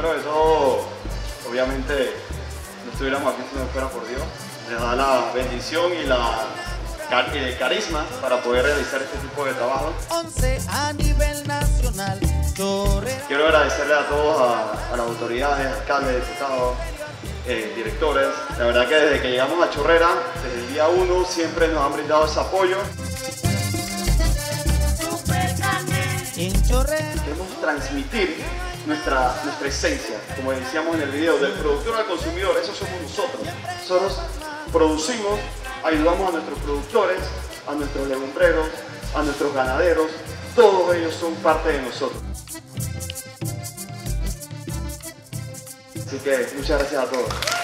primero de todo, obviamente, no estuviéramos aquí si no fuera por Dios. Les da la bendición y el carisma para poder realizar este tipo de trabajo. 11 a nivel nacional. Quiero agradecerle a todos, a las autoridades, alcaldes, diputados, directores. La verdad que desde que llegamos a Chorrera, desde el día 1, siempre nos han brindado ese apoyo. Queremos transmitir nuestra esencia, como decíamos en el video, del productor al consumidor. Eso somos nosotros. Nosotros producimos, ayudamos a nuestros productores, a nuestros legumbreros, a nuestros ganaderos. Todos ellos son parte de nosotros. Así que muchas gracias a todos.